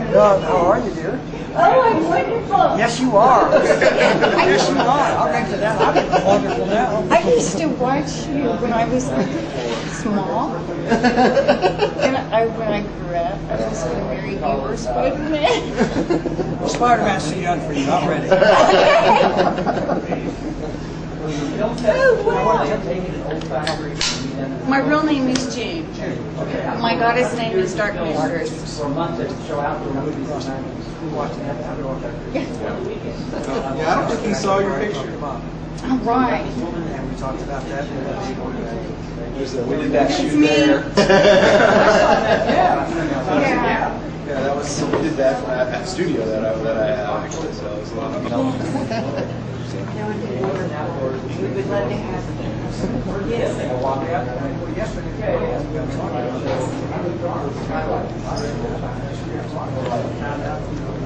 How are you, dear? Oh, I'm wonderful. Yes, you are. Yes, you are. I'll get to that. I'm wonderful now. I used to watch you when I was small. And when I grew up, I was going to marry you or Spider-Man. Well, Spider-Man's too young for you. I'm ready. My real name is June. My goddess name is Dark Mistress. Yeah, I don't think he saw your picture. All right. And we talked about that. We did that shoot me. there. Yeah. Yeah, that was we did that at the studio that I have actually. So it was a lot of fun. We would love to have you. Yes. Yes.